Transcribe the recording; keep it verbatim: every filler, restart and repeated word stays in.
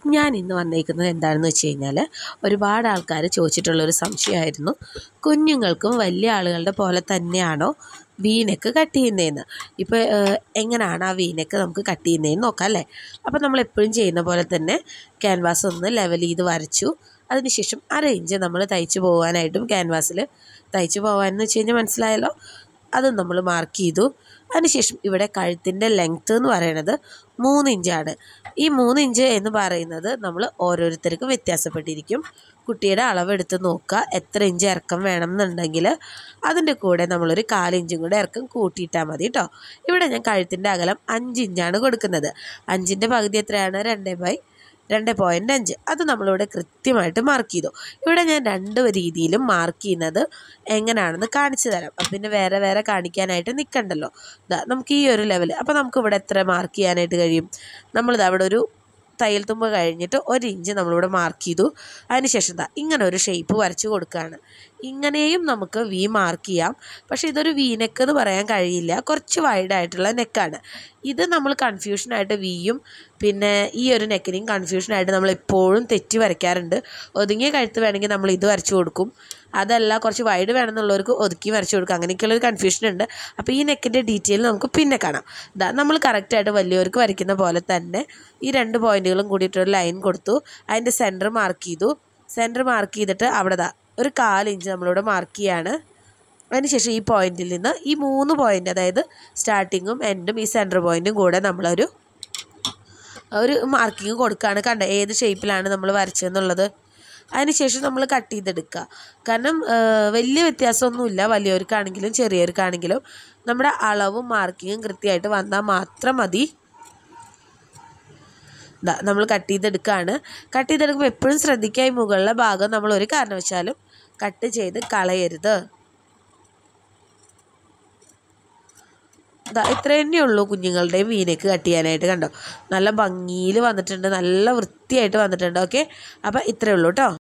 ഞാൻ ഇന്ന് വന്നേക്കുന്നത് എന്താണെന്ന് വെച്ച് കഴിഞ്ഞാൽ ഒരുപാട് ആൾക്കാർ ചോദിച്ചിട്ടുള്ളൊരു സംശയമായിരുന്നു, കുഞ്ഞുങ്ങൾക്കും വലിയ ആളുകളുടെ പോലെ തന്നെയാണോ വീനക്ക് കട്ട് ചെയ്യുന്നതെന്ന്. ഇപ്പോൾ എങ്ങനെയാണ് ആ വീനക്ക് നമുക്ക് കട്ട് ചെയ്യുന്നതെന്ന് നോക്കാം അല്ലേ. അപ്പോൾ നമ്മൾ എപ്പോഴും ചെയ്യുന്ന പോലെ തന്നെ ക്യാൻവാസ് ഒന്ന് ലെവൽ ചെയ്ത് വരച്ചു. അതിനുശേഷം അര ഇഞ്ച് നമ്മൾ തയ്ച്ച് പോകാനായിട്ടും ക്യാൻവാസിൽ തയ്ച്ച് പോകാമെന്ന് വെച്ച് കഴിഞ്ഞാൽ മനസ്സിലായല്ലോ, അതും നമ്മൾ മാർക്ക് ചെയ്തു. അതിനുശേഷം ഇവിടെ കഴുത്തിൻ്റെ ലെങ്ത്ത് എന്ന് പറയുന്നത് മൂന്ന് ഇഞ്ചാണ്. ഈ മൂന്ന് ഇഞ്ച് എന്ന് പറയുന്നത് നമ്മൾ ഓരോരുത്തർക്കും വ്യത്യാസപ്പെട്ടിരിക്കും. കുട്ടിയുടെ അളവെടുത്ത് നോക്കുക, എത്ര ഇഞ്ച് ഇറക്കം വേണം എന്നുണ്ടെങ്കിൽ അതിൻ്റെ കൂടെ നമ്മളൊരു കാലിഞ്ചും കൂടെ ഇറക്കം കൂട്ടിയിട്ടാൽ മതി കേട്ടോ. ഇവിടെ ഞാൻ കഴുത്തിൻ്റെ അകലം അഞ്ച് ഇഞ്ചാണ് കൊടുക്കുന്നത്. അഞ്ചിൻ്റെ പകുതി എത്രയാണ്? രണ്ട് ബൈ രണ്ട് പോയിൻ്റ് അഞ്ച്. അത് നമ്മളിവിടെ കൃത്യമായിട്ട് മാർക്ക് ചെയ്തു. ഇവിടെ ഞാൻ രണ്ട് രീതിയിലും മാർക്ക് ചെയ്യുന്നത് എങ്ങനെയാണെന്ന് കാണിച്ചു തരാം. അപ്പം പിന്നെ വേറെ വേറെ കാണിക്കാനായിട്ട് നിൽക്കണ്ടല്ലോ. ഇതാ നമുക്ക് ഈ ഒരു ലെവൽ, അപ്പോൾ നമുക്കിവിടെ എത്ര മാർക്ക് ചെയ്യാനായിട്ട് കഴിയും? നമ്മളിത് അവിടെ ഒരു തയ്യൽ തുമ്പ് കഴിഞ്ഞിട്ട് ഒരു ഇഞ്ച് നമ്മളിവിടെ മാർക്ക് ചെയ്തു. അതിനുശേഷം ഇതാ ഇങ്ങനെ ഒരു ഷേപ്പ് വരച്ച് കൊടുക്കുകയാണ്. ഇങ്ങനെയും നമുക്ക് വി മാർക്ക് ചെയ്യാം, പക്ഷേ ഇതൊരു വി നെക്ക് എന്ന് പറയാൻ കഴിയില്ല, കുറച്ച് വൈഡായിട്ടുള്ള നെക്കാണ്. ഇത് നമ്മൾ കൺഫ്യൂഷനായിട്ട് വിയും പിന്നെ ഈ ഒരു നെക്കിനെയും കൺഫ്യൂഷനായിട്ട് നമ്മൾ എപ്പോഴും തെറ്റി വരയ്ക്കാറുണ്ട്. ഒതുങ്ങിയ കഴുത്ത് വേണമെങ്കിൽ നമ്മൾ ഇത് വരച്ച് കൊടുക്കും, അതല്ല കുറച്ച് വൈഡ് വേണമെന്നുള്ളവർക്ക് ഒതുക്കി വരച്ച് കൊടുക്കും. അങ്ങനെയൊക്കെയുള്ളൊരു കൺഫ്യൂഷൻ ഉണ്ട്. അപ്പോൾ ഈ നെക്കിൻ്റെ ഡീറ്റെയിൽ നമുക്ക് പിന്നെ കാണാം. ഇതാ നമ്മൾ കറക്റ്റായിട്ട് വലിയവർക്ക് വരയ്ക്കുന്ന പോലെ തന്നെ ഈ രണ്ട് പോയിൻറ്റുകളും കൂടിയിട്ടൊരു ലൈൻ കൊടുത്തു. അതിൻ്റെ സെൻറ്റർ മാർക്ക് ചെയ്തു. സെൻറ്റർ മാർക്ക് ചെയ്തിട്ട് അവിടെ ദാ ഒരു കാലിഞ്ച് നമ്മളിവിടെ മാർക്ക് ചെയ്യാണ്. അതിനുശേഷം ഈ പോയിൻറ്റിൽ നിന്ന് ഈ മൂന്ന് പോയിൻ്റ്, അതായത് സ്റ്റാർട്ടിങ്ങും എൻഡും ഈ സെൻറ്റർ പോയിൻറ്റും കൂടെ നമ്മളൊരു ഒരു മാർക്കിങ് കൊടുക്കുകയാണ്. കണ്ട ഏത് ഷേപ്പിലാണ് നമ്മൾ വരച്ചതെന്നുള്ളത്. അതിനുശേഷം നമ്മൾ കട്ട് ചെയ്തെടുക്കുക. കാരണം വലിയ വ്യത്യാസമൊന്നുമില്ല, വലിയവർക്കാണെങ്കിലും ചെറിയവർക്കാണെങ്കിലും നമ്മുടെ അളവും മാർക്കിങ്ങും കൃത്യമായിട്ട് വന്നാൽ മാത്രം മതി. ഇതാ നമ്മൾ കട്ട് ചെയ്തെടുക്കുകയാണ്. കട്ട് ചെയ്തെടുക്കുമ്പോൾ എപ്പോഴും ശ്രദ്ധിക്കുക, ഈ മുകളിലെ ഭാഗം നമ്മൾ ഒരു കാരണവശാലും കട്ട് ചെയ്ത് കളയരുത്. ഇത്ര തന്നെ ഉള്ളൂ കുഞ്ഞുങ്ങളുടെയും വീനക്ക് കട്ട് ചെയ്യാനായിട്ട്. കണ്ടോ, നല്ല ഭംഗിയിൽ വന്നിട്ടുണ്ട്, നല്ല വൃത്തിയായിട്ട് വന്നിട്ടുണ്ട്. ഓക്കെ, അപ്പോൾ ഇത്രയേ ഉള്ളൂ കേട്ടോ.